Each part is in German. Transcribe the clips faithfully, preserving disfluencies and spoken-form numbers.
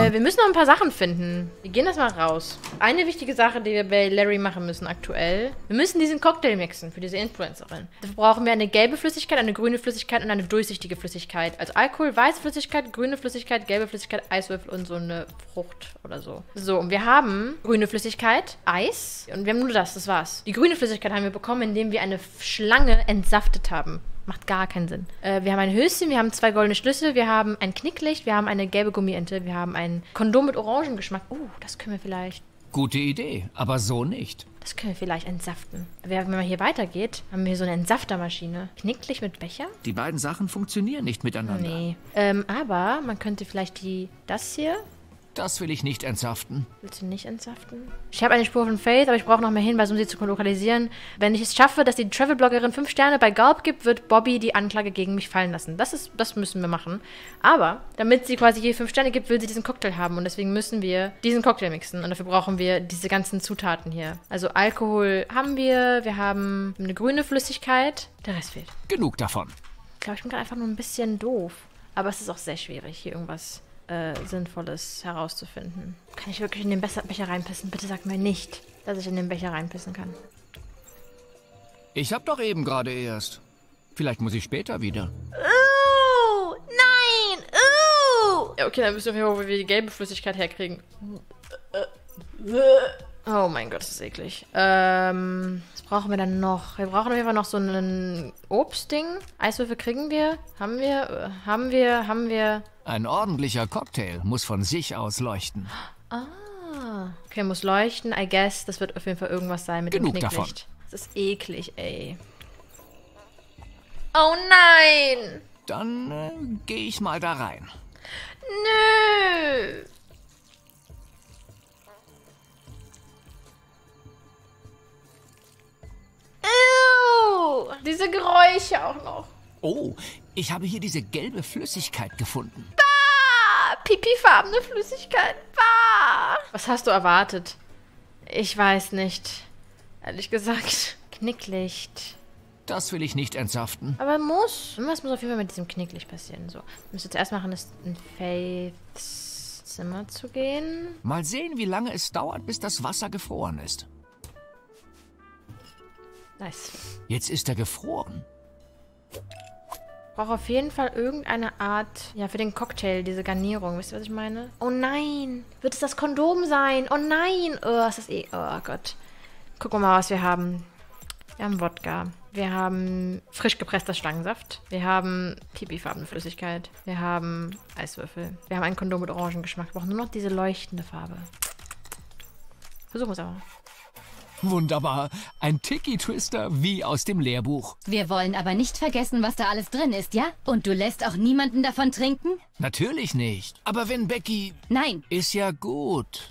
Äh, wir müssen noch ein paar Sachen finden. Wir gehen das mal raus. Eine wichtige Sache, die wir bei Larry machen müssen aktuell. Wir müssen diesen Cocktail mixen für diese Influencerin. Dafür brauchen wir eine gelbe Flüssigkeit, eine grüne Flüssigkeit und eine durchsichtige Flüssigkeit. Also Alkohol, weiße Flüssigkeit, grüne Flüssigkeit, gelbe Flüssigkeit, Eiswürfel und so eine Frucht oder so. So, und wir haben grüne Flüssigkeit, Eis und wir haben nur das, das war's. Die grüne Flüssigkeit haben wir bekommen, indem wir eine Schlange entsaftet haben. Macht gar keinen Sinn. Äh, wir haben ein Höschen, wir haben zwei goldene Schlüssel, wir haben ein Knicklicht, wir haben eine gelbe Gummiente, wir haben ein Kondom mit Orangengeschmack. Oh, uh, das können wir vielleicht... Gute Idee, aber so nicht. Das können wir vielleicht entsaften. Wenn man hier weitergeht, haben wir hier so eine Entsaftermaschine. Knicklicht mit Becher? Die beiden Sachen funktionieren nicht miteinander. Nee. Ähm, aber man könnte vielleicht die... Das hier... Das will ich nicht entsaften. Willst du nicht entsaften? Ich habe eine Spur von Faith, aber ich brauche noch mehr Hinweise, um sie zu lokalisieren. Wenn ich es schaffe, dass die Travel-Bloggerin fünf Sterne bei Gulp gibt, wird Bobby die Anklage gegen mich fallen lassen. Das ist, das müssen wir machen. Aber damit sie quasi hier fünf Sterne gibt, will sie diesen Cocktail haben. Und deswegen müssen wir diesen Cocktail mixen. Und dafür brauchen wir diese ganzen Zutaten hier. Also Alkohol haben wir. Wir haben eine grüne Flüssigkeit. Der Rest fehlt. Genug davon. Ich glaube, ich bin gerade einfach nur ein bisschen doof. Aber es ist auch sehr schwierig, hier irgendwas... Äh, Sinnvolles herauszufinden. Kann ich wirklich in den Becher reinpissen? Bitte sag mir nicht, dass ich in den Becher reinpissen kann. Ich hab doch eben gerade erst. Vielleicht muss ich später wieder. Uh, nein! Uh. Ja, okay, dann müssen wir gucken, wie wir die gelbe Flüssigkeit herkriegen. Oh mein Gott, das ist eklig. Ähm, was brauchen wir dann noch? Wir brauchen auf jeden Fall noch so ein Obstding. Eiswürfel kriegen wir. Haben wir, haben wir, haben wir... Ein ordentlicher Cocktail muss von sich aus leuchten. Ah. Okay, muss leuchten. I guess, das wird auf jeden Fall irgendwas sein mit Genug dem davon. Knicklicht. Das ist eklig, ey. Oh nein! Dann äh, gehe ich mal da rein. Nö! Ew! Diese Geräusche auch noch. Oh, ich habe hier diese gelbe Flüssigkeit gefunden. Bah! Pipifarbene Flüssigkeit. Bah! Was hast du erwartet? Ich weiß nicht. Ehrlich gesagt. Knicklicht. Das will ich nicht entsaften. Aber muss. Was muss auf jeden Fall mit diesem Knicklicht passieren? So. Was wir zuerst machen, ist in Faiths Zimmer zu gehen. Mal sehen, wie lange es dauert, bis das Wasser gefroren ist. Nice. Jetzt ist er gefroren. Ich brauche auf jeden Fall irgendeine Art, ja, für den Cocktail, diese Garnierung. Wisst ihr, was ich meine? Oh nein. Wird es das Kondom sein? Oh nein. Oh, ist das eh... Oh Gott. Gucken wir mal, was wir haben. Wir haben Wodka. Wir haben frisch gepresster Schlangensaft. Wir haben pipifarbene Flüssigkeit. Wir haben Eiswürfel. Wir haben ein Kondom mit Orangengeschmack. Wir brauchen nur noch diese leuchtende Farbe. Versuchen wir es aber. Wunderbar. Ein Tiki-Twister wie aus dem Lehrbuch. Wir wollen aber nicht vergessen, was da alles drin ist, ja? Und du lässt auch niemanden davon trinken? Natürlich nicht. Aber wenn Becky... Nein. Ist ja gut.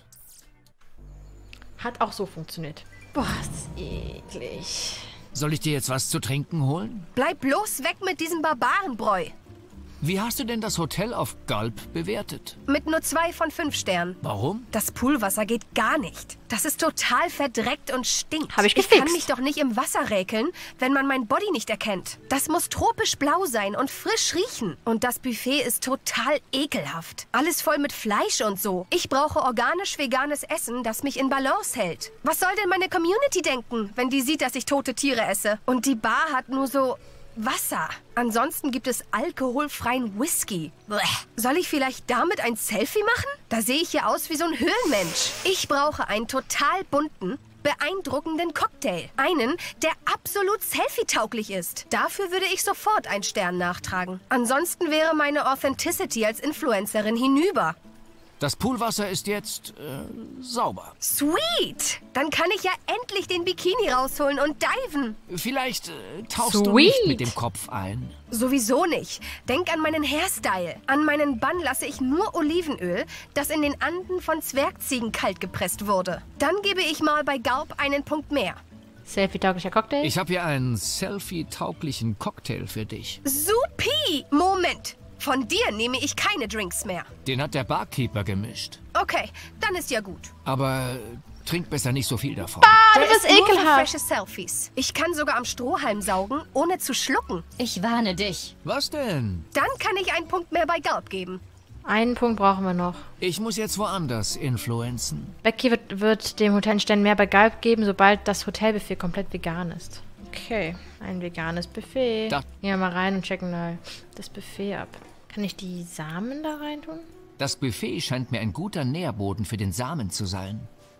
Hat auch so funktioniert. Boah, ist das eklig. Soll ich dir jetzt was zu trinken holen? Bleib bloß weg mit diesem Barbarenbräu. Wie hast du denn das Hotel auf Gulp bewertet? Mit nur zwei von fünf Sternen. Warum? Das Poolwasser geht gar nicht. Das ist total verdreckt und stinkt. Hab ich Ich gefixt. kann mich doch nicht im Wasser räkeln, wenn man mein Body nicht erkennt. Das muss tropisch blau sein und frisch riechen. Und das Buffet ist total ekelhaft. Alles voll mit Fleisch und so. Ich brauche organisch-veganes Essen, das mich in Balance hält. Was soll denn meine Community denken, wenn die sieht, dass ich tote Tiere esse? Und die Bar hat nur so... Wasser. Ansonsten gibt es alkoholfreien Whisky. Blech. Soll ich vielleicht damit ein Selfie machen? Da sehe ich ja aus wie so ein Höhlenmensch. Ich brauche einen total bunten, beeindruckenden Cocktail. Einen, der absolut selfie-tauglich ist. Dafür würde ich sofort einen Stern nachtragen. Ansonsten wäre meine Authenticity als Influencerin hinüber. Das Poolwasser ist jetzt äh, sauber. Sweet! Dann kann ich ja endlich den Bikini rausholen und diven. Vielleicht äh, tauchst Sweet. du nicht mit dem Kopf ein. Sowieso nicht. Denk an meinen Hairstyle. An meinen Bann lasse ich nur Olivenöl, das in den Anden von Zwergziegen kalt gepresst wurde. Dann gebe ich mal bei Gulp einen Punkt mehr. Selfie-tauglicher Cocktail? Ich habe hier einen selfie-tauglichen Cocktail für dich. Supi! Moment. Von dir nehme ich keine Drinks mehr. Den hat der Barkeeper gemischt. Okay, dann ist ja gut. Aber äh, trink besser nicht so viel davon. Ah, Der du bist ist nur für ekelhaft. frische Selfies. Ich kann sogar am Strohhalm saugen, ohne zu schlucken. Ich warne dich. Was denn? Dann kann ich einen Punkt mehr bei Gulp geben. Einen Punkt brauchen wir noch. Ich muss jetzt woanders influenzen. Becky wird, wird dem Hotel einen Stern mehr bei Galb geben, sobald das Hotelbuffet komplett vegan ist. Okay, ein veganes Buffet. Da. Gehen wir mal rein und checken mal das Buffet ab. Kann ich die Samen da rein tun? Das Buffet scheint mir ein guter Nährboden für den Samen zu sein.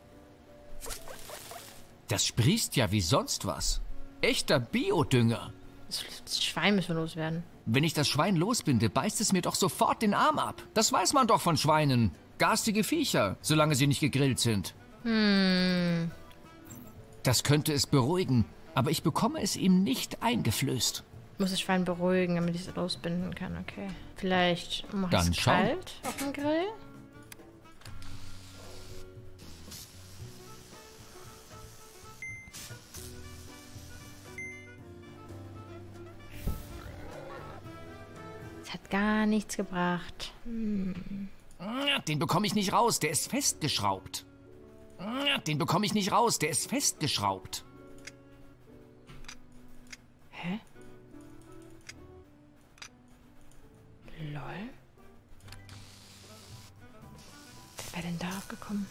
Das sprießt ja wie sonst was. Echter Biodünger. Das, das Schwein müssen wir loswerden. Wenn ich das Schwein losbinde, beißt es mir doch sofort den Arm ab. Das weiß man doch von Schweinen. Garstige Viecher, solange sie nicht gegrillt sind. Hm. Das könnte es beruhigen, aber ich bekomme es ihm nicht eingeflößt. Ich muss das Schwein beruhigen, damit ich es losbinden kann. Okay. Vielleicht mache ich Dann es schau. kalt auf dem Grill. Es hat gar nichts gebracht. Hm. Den bekomme ich nicht raus, der ist festgeschraubt. Den bekomme ich nicht raus, der ist festgeschraubt. Hä? Lol. Wer wäre denn da aufgekommen?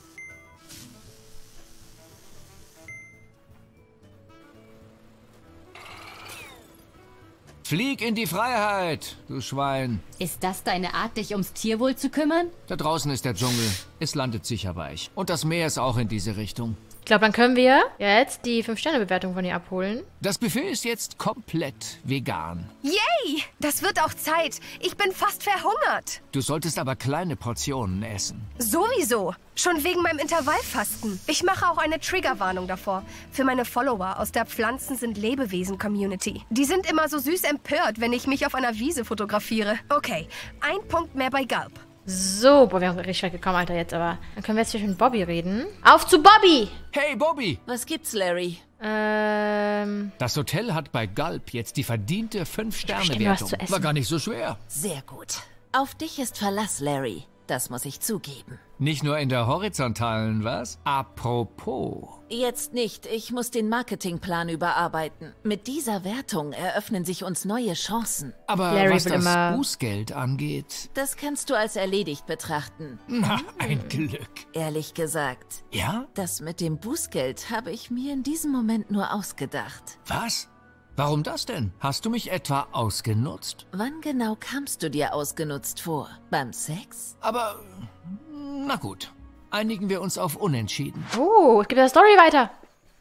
Flieg in die Freiheit, du Schwein. Ist das deine Art, dich ums Tierwohl zu kümmern? Da draußen ist der Dschungel. Es landet sicher weich. Und das Meer ist auch in diese Richtung. Ich glaube, dann können wir jetzt die fünf Sterne Bewertung von ihr abholen. Das Buffet ist jetzt komplett vegan. Yay! Das wird auch Zeit. Ich bin fast verhungert. Du solltest aber kleine Portionen essen. Sowieso. Schon wegen meinem Intervallfasten. Ich mache auch eine Triggerwarnung davor. Für meine Follower aus der Pflanzen sind Lebewesen-Community. Die sind immer so süß empört, wenn ich mich auf einer Wiese fotografiere. Okay, ein Punkt mehr bei Galb. So, boah, wir haben richtig weit gekommen, Alter, jetzt aber. Dann können wir jetzt hier mit Bobby reden. Auf zu Bobby! Hey, Bobby! Was gibt's, Larry? Ähm, Das Hotel hat bei Galb jetzt die verdiente Bestimmt fünf-Sterne-Wertung. was zu essen. War gar nicht so schwer. Sehr gut. Auf dich ist Verlass, Larry. Das muss ich zugeben. Nicht nur in der horizontalen, was? Apropos. Jetzt nicht. Ich muss den Marketingplan überarbeiten. Mit dieser Wertung eröffnen sich uns neue Chancen. Aber Larry was will das immer- Bußgeld angeht, Das kannst du als erledigt betrachten. na, ein Glück. Ehrlich gesagt, Ja? das mit dem Bußgeld habe ich mir in diesem Moment nur ausgedacht. Was? Warum das denn? Hast du mich etwa ausgenutzt? Wann genau kamst du dir ausgenutzt vor? Beim Sex? Aber, na gut. Einigen wir uns auf Unentschieden. oh, es geht der Story weiter.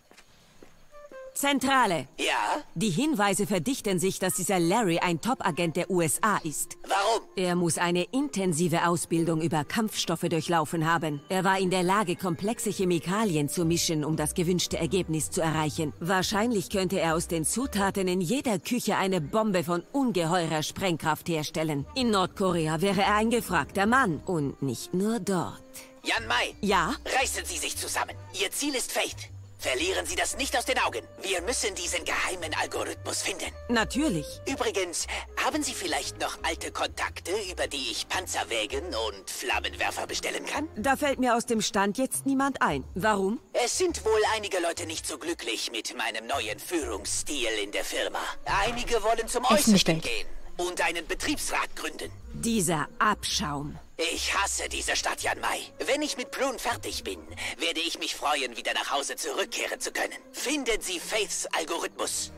Zentrale. Ja? Die Hinweise verdichten sich, dass dieser Larry ein Top-Agent der U S A ist. Warum? Er muss eine intensive Ausbildung über Kampfstoffe durchlaufen haben. Er war in der Lage, komplexe Chemikalien zu mischen, um das gewünschte Ergebnis zu erreichen. Wahrscheinlich könnte er aus den Zutaten in jeder Küche eine Bombe von ungeheurer Sprengkraft herstellen. In Nordkorea wäre er ein gefragter Mann. Und nicht nur dort. Jan Mai, Ja? reißen Sie sich zusammen. Ihr Ziel ist Faith. Verlieren Sie das nicht aus den Augen. Wir müssen diesen geheimen Algorithmus finden. Natürlich. Übrigens, haben Sie vielleicht noch alte Kontakte, über die ich Panzerwägen und Flammenwerfer bestellen kann? Da fällt mir aus dem Stand jetzt niemand ein. Warum? Es sind wohl einige Leute nicht so glücklich mit meinem neuen Führungsstil in der Firma. Einige wollen zum Essen Äußersten bestellt. gehen und einen Betriebsrat gründen. Dieser Abschaum. Ich hasse diese Stadt, Jan Mai. Wenn ich mit Prune fertig bin, werde ich mich freuen, wieder nach Hause zurückkehren zu können. Finden Sie Faiths Algorithmus.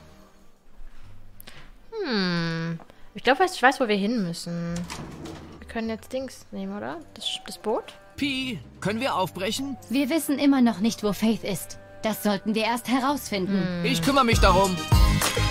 Hm. Ich glaube, ich weiß, wo wir hin müssen. Wir können jetzt Dings nehmen, oder? Das, das Boot? Pi, können wir aufbrechen? Wir wissen immer noch nicht, wo Faith ist. Das sollten wir erst herausfinden. Ich kümmere mich darum.